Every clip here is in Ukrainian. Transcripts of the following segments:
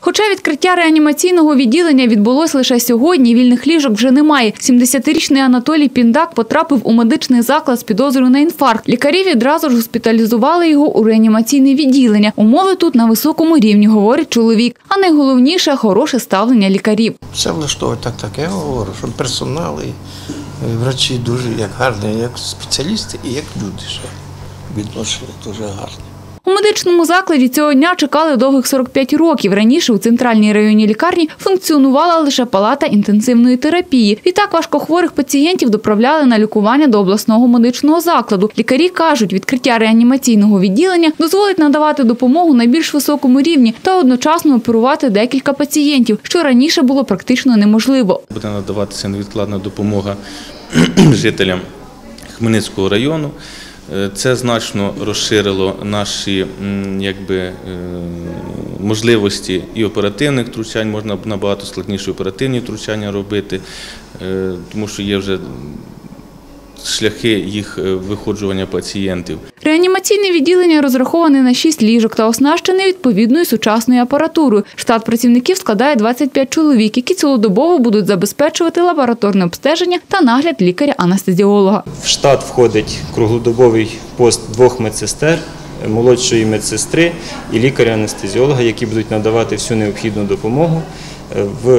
Хоча відкриття реанімаційного відділення відбулось лише сьогодні, вільних ліжок вже немає. 70-річний Анатолій Піндак потрапив у медичний заклад з підозрою на інфаркт. Лікарі відразу ж госпіталізували його у реанімаційне відділення. Умови тут на високому рівні, говорить чоловік. А найголовніше – хороше ставлення лікарів. Все влаштовує так, я говорю, що персонал і врачі дуже як гарні, як спеціалісти і як люди ще відношення дуже гарні. У медичному закладі цього дня чекали довгих 45 років. Раніше у центральній районній лікарні функціонувала лише палата інтенсивної терапії. Відтак важкохворих пацієнтів доправляли на лікування до обласного медичного закладу. Лікарі кажуть, відкриття реанімаційного відділення дозволить надавати допомогу на більш високому рівні та одночасно оперувати декілька пацієнтів, що раніше було практично неможливо. Буде надаватися невідкладна допомога жителям Хмельницького району. Це значно розширило наші можливості і оперативних втручань, можна набагато складніші оперативні втручання робити, тому що є вже шляхи їх виходжування пацієнтів. Реанімаційне відділення розраховане на 6 ліжок та оснащене відповідною сучасною апаратурою. Штат працівників складає 25 чоловік, які цілодобово будуть забезпечувати лабораторне обстеження та нагляд лікаря-анестезіолога. В штат входить круглодобовий пост 2 медсестер, молодшої медсестри і лікаря-анестезіолога, які будуть надавати всю необхідну допомогу в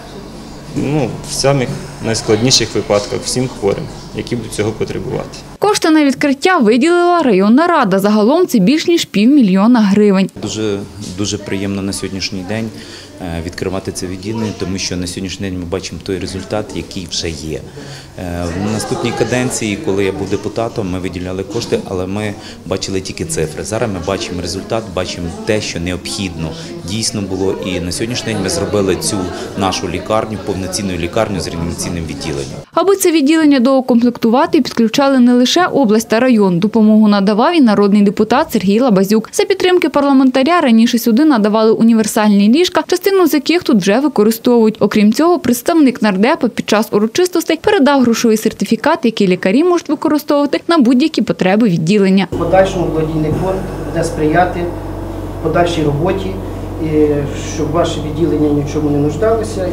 самих найскладніших випадках всім хворим, які будуть цього потребувати. Кошти на відкриття виділила районна рада. Загалом це більш ніж 500 000 гривень. Дуже приємно на сьогоднішній день відкривати це відділення, тому що на сьогоднішній день ми бачимо той результат, який вже є. В наступній каденції, коли я був депутатом, ми виділяли кошти, але ми бачили тільки цифри. Зараз ми бачимо результат, бачимо те, що необхідно дійсно було. І на сьогоднішній день ми зробили цю нашу лікарню, повноцінну лікарню з реанімаційним відділенням. Аби це відділення доукомплектувати, підключали не лише область та район. Допомогу надавав і народний депутат Сергій Лабазюк. За підтримки парламентаря раніше сюди надавали універсальні ліжка, частину з яких тут вже використовують. Окрім цього, представник нардепа під час урочистостей передав грошовий сертифікат, який лікарі можуть використовувати на будь-які потреби відділення. В подальшому благодійний фонд буде сприяти подальшій роботі, щоб ваше відділення ні в чому не нуждалося.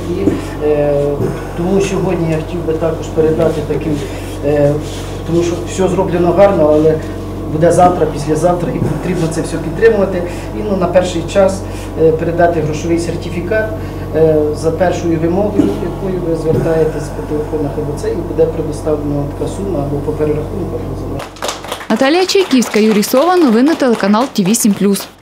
Тому сьогодні я хотів би також передати таким, тому що все зроблено гарно, але буде завтра, післязавтра, і потрібно це все підтримувати. І на перший час передати грошовий сертифікат за першою вимогою, якою ви звертаєтесь по телефонах або це, і буде предоставлена така сума або по перерахунку. Наталія Чайківська, Юрій Сова, новини телеканал ТВ 7+.